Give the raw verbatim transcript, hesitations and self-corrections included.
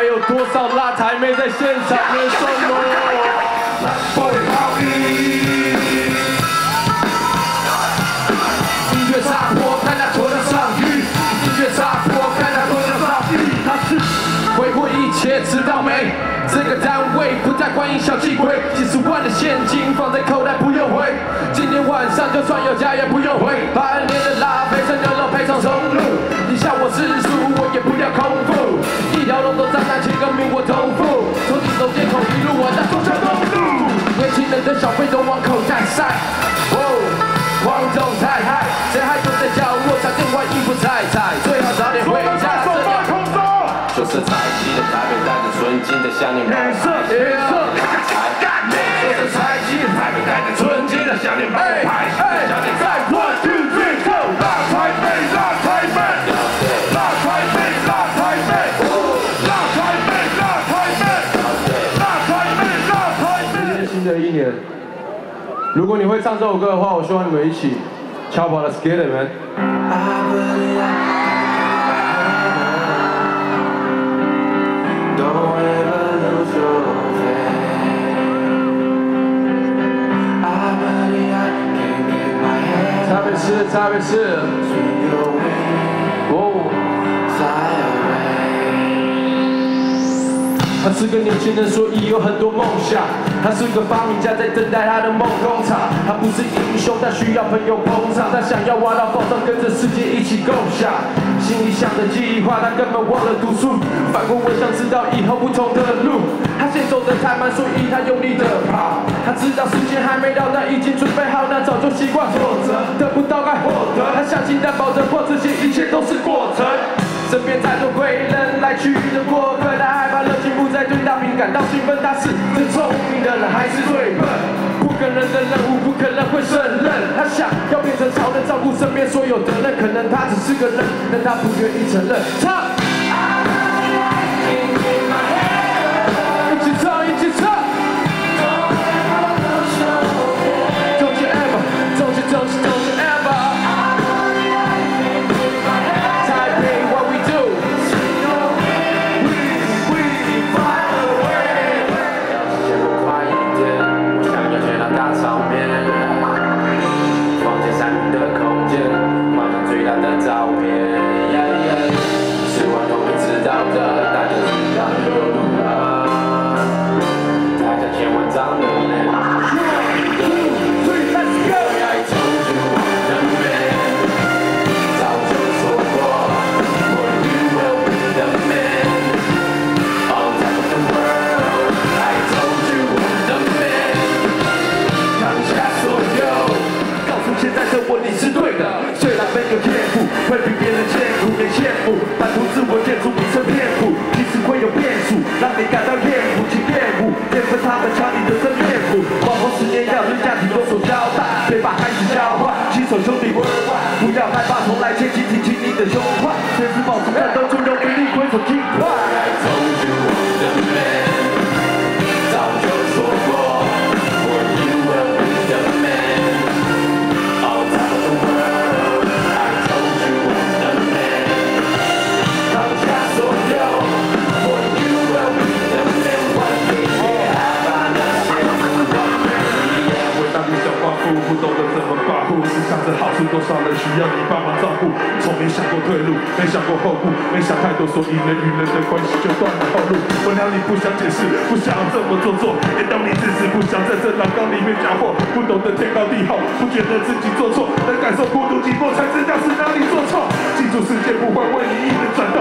有多少辣台妹在现场人送我？不会逃逸。音乐插播，看他脱了上衣。音乐插播，看他脱了上衣。他是挥霍一切，知道没？这个单位不再欢迎小气鬼，几十万的现金放在口袋不用回。今天晚上就算有家也不用回。八二年的拉菲趁牛肉配上松露，你笑我世俗，我也不要空腹。一条龙都站在七个名我头付，从顶走街口一路玩到中山东路。年轻人的小费都往口袋塞。哦，黄总太嗨，谁还坐在角落想电话衣服踩踩，最好早点回家。就是彩旗的台北，带着纯金的项链，绿色颜色，就是彩旗的台北，带着纯金的项链，帮我拍项链在 one two three go， 辣台北，辣台北，辣台北，辣台北，辣台北，辣台北，辣台北，辣台北。今天新的一年，如果你会唱这首歌的话，我希望你们一起敲跑 Let's get it man。差别是，差别是，哦。他是个年轻人，所以有很多梦想。他是个发明家，在等待他的梦工厂。他不是英雄，但需要朋友捧场。他想要挖到宝藏，跟着世界一起共享。心里想的计划，他根本忘了读书。反过我想知道以后不同的路。他先走得太慢，所以他用力的跑。他知道时间还没到，但已经准备好，那早就习惯挫折，得不到该获得。他相信但保证过这些一切都是过程。身边太多贵人来去的过客，他害怕热情不再对大饼感到兴奋。他是最聪明的人，还是最笨？不可能的任务，不可能会胜任。他想要变成超人，照顾身边所有的人。可能他只是个人，但他不愿意承认。唱。一起唱，一起唱。Don't you ever, don't you, don't you, don't you ever. Taipei, what we do? We, we find a way. 要节奏快一点，我想要见到大场面。房间三平的空间，画上最大的照片。是我都会知道的，大家知道就有路了。大家千万长得美。我你是对的，虽然没有天赋，会比别人艰苦，别羡慕，但独自我建出一身天赋，即使会有变数，让你感到厌恶，请厌恶，变成他们抢你的真面目。往后十年要对家庭多手交代，别把开始交换，亲手兄弟worldwide，不要害怕，从来牵起挺起你的胸怀，随时保持战斗中用威力挥手尽快。早就说过。不懂得怎么保护，思想着好处，多少人需要你帮忙照顾。从没想过退路，没想过后顾，没想太多，所以人与人的关系就断了后路。为了你不想解释，不想这么做作，也当你自私，不想在这浪缸里面搅和。不懂得天高地厚，不觉得自己做错，能感受孤独寂寞，才知道是哪里做错。记住世界不会为你一人转。